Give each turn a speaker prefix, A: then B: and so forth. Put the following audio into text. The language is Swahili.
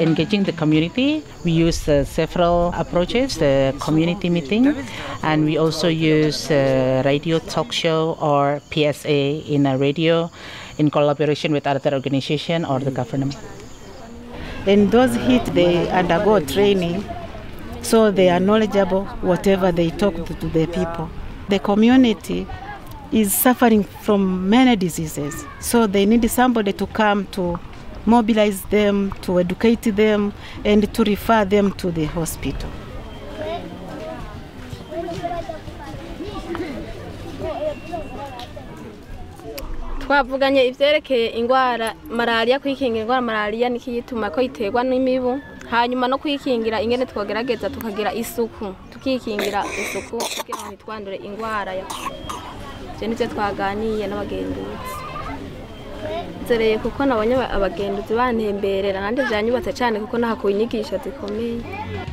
A: engaging the community. We use several approaches, the community meeting, and we also use radio talk show or PSA in a radio in collaboration with other organizations or the government.
B: In those heat, they undergo training, so they are knowledgeable whatever they talk to the people. The community is suffering from many diseases, so they need somebody to come to mobilize them, to educate them, and to refer them to the hospital.
C: Twavuganye ivyerekeye ingwara malaria, kwikingira ingwara malaria nikiyituma ko iterwa n'imibu, hanyuma no kwikingira ingene twogerageza tukagira isuku, tukikingira isuku kugira ngo ntitwandure ingwara ya nivyo twaganiye n'abagenduzi. Nzereye kuko nabonye abagenduzi bantemberera kandi vyanyubatse cyane kuko nahakuye inyigisho zikomeye.